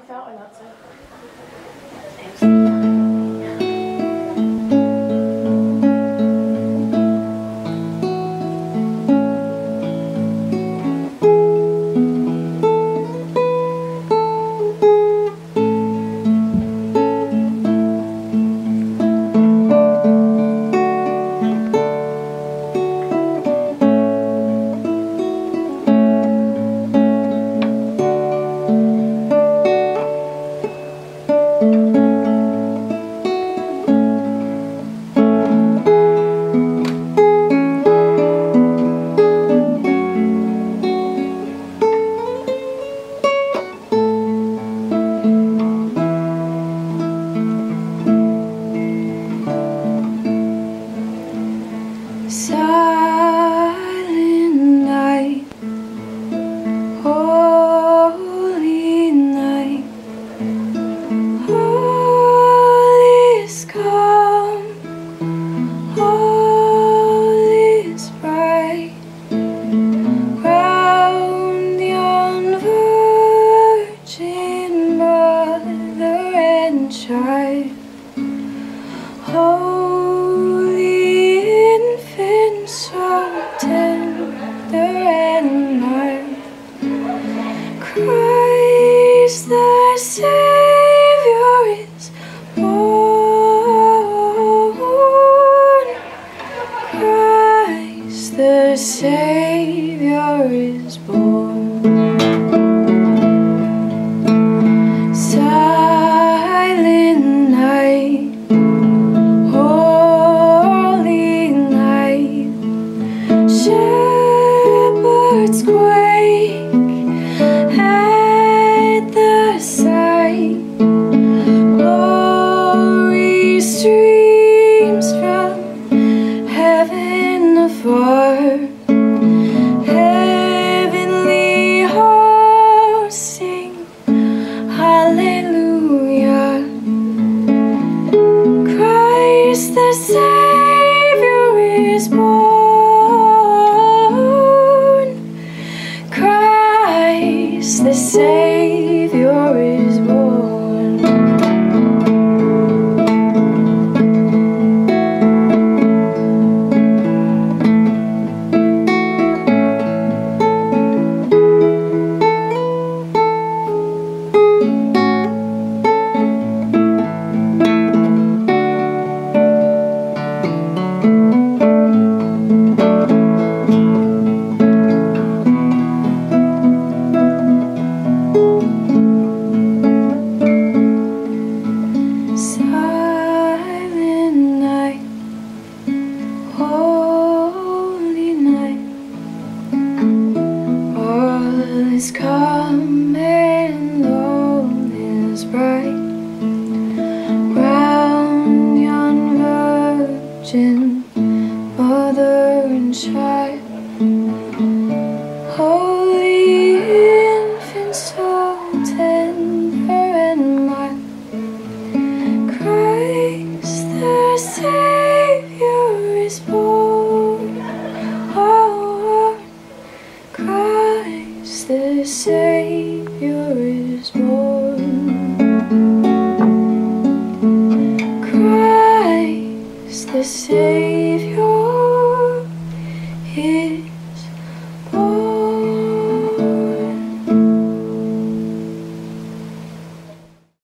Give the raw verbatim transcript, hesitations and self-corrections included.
fountain outside. Silent night, holy night, all is calm, all is bright, round yon virgin mother and child. So tender and mild, Christ the Savior is born. Christ the Savior is born. Silent night, shepherds quake at the sight. Glory streams from heaven afar. Heavenly hosts sing hallelujah. Christ the Savior is born. Christ the Savior is born. Holy night, all is calm and all is bright, round yon virgin mother and child. Holy infant, so tender